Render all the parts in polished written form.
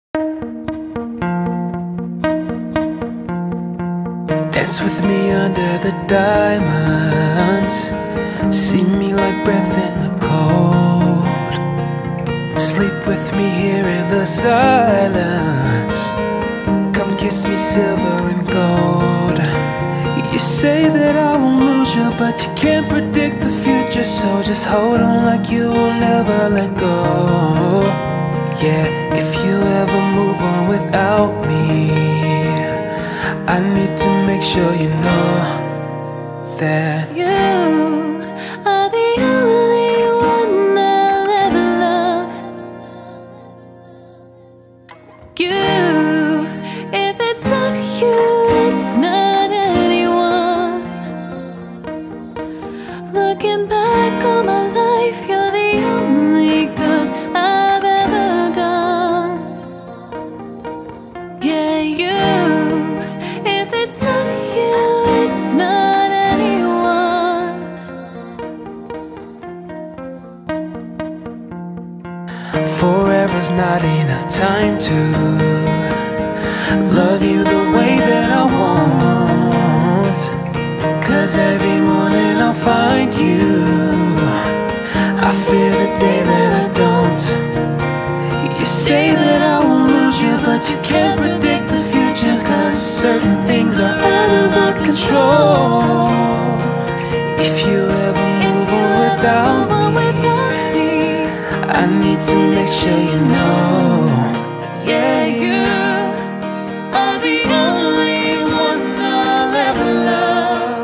Dance with me under the diamonds. See me like breath in the cold. Sleep with me here in the silence. Come kiss me silver and gold. You say that I won't lose you, but you can't predict the future. So just hold on like you will never let go. Yeah, if you ever move on without me, I need to make sure you know that you are the only one I'll ever love. You, if it's not you, it's not anyone. Looking back on my life, you're the only good I've ever done. Yeah, you, if it's not you, it's not anyone. forever's not enough time to love you the way that I want. 'Cause every morning I'll find you. I fear the day that I don't. You say that I won't lose you, but you can't predict the future. 'Cause certain things are out of our control. If you ever move on without me, I need to make sure you know. Yeah, you are the only one I'll ever love.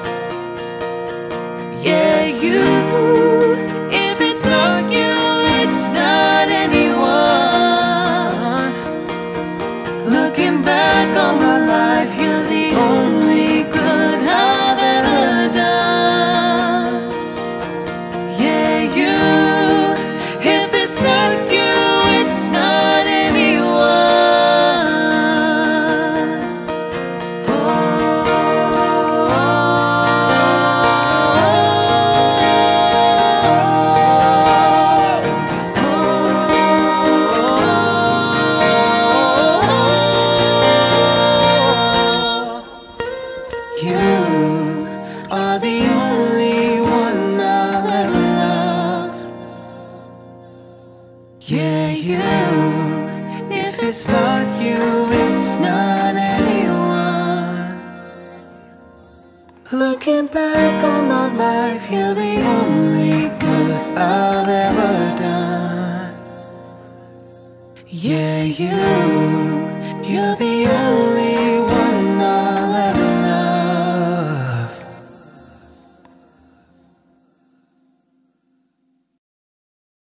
Yeah, you, if it's not you, it's not anyone. Looking back on my life, you're the only good I've ever done. Yeah, you, if it's not you, it's not anyone. You are the only one I'll ever love. Yeah, you, if it's not you, it's not anyone. Looking back on my life, you're the only good I've ever done. Yeah, you're the only